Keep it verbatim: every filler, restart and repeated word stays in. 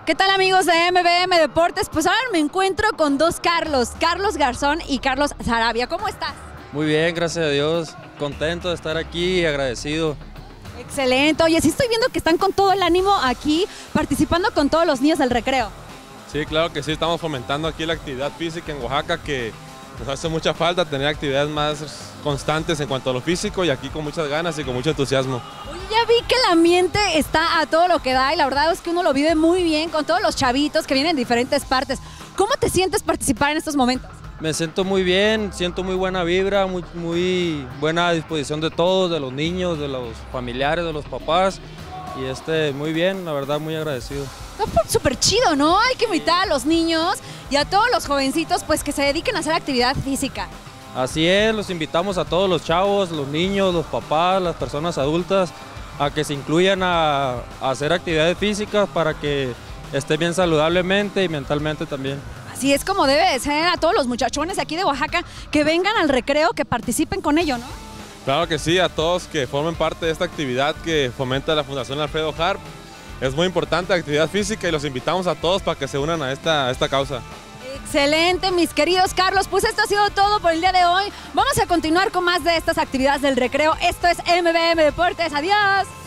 ¿Qué tal, amigos de M B M Deportes? Pues ahora me encuentro con dos Carlos, Carlos Garzón y Carlos Sarabia. ¿Cómo estás? Muy bien, gracias a Dios. Contento de estar aquí y agradecido. Excelente. Oye, sí estoy viendo que están con todo el ánimo aquí, participando con todos los niños del recreo. Sí, claro que sí, estamos fomentando aquí la actividad física en Oaxaca, que nos hace mucha falta tener actividades más constantes en cuanto a lo físico, y aquí con muchas ganas y con mucho entusiasmo. Oye, ya vi que el ambiente está a todo lo que da y la verdad es que uno lo vive muy bien con todos los chavitos que vienen de diferentes partes. ¿Cómo te sientes participar en estos momentos? Me siento muy bien, siento muy buena vibra, muy, muy buena disposición de todos, de los niños, de los familiares, de los papás. Y este, muy bien, la verdad, muy agradecido. Está súper chido, ¿no? Hay que invitar a los niños y a todos los jovencitos pues que se dediquen a hacer actividad física. Así es, los invitamos a todos los chavos, los niños, los papás, las personas adultas, a que se incluyan a, a hacer actividades físicas para que estén bien saludablemente y mentalmente también. Así es como debe de ser, a todos los muchachones aquí de Oaxaca que vengan al recreo, que participen con ello, ¿no? Claro que sí, a todos que formen parte de esta actividad que fomenta la Fundación Alfredo Harp. Es muy importante la actividad física y los invitamos a todos para que se unan a esta, a esta causa. Excelente, mis queridos Carlos, pues esto ha sido todo por el día de hoy. Vamos a continuar con más de estas actividades del recreo. Esto es M B M Deportes, adiós.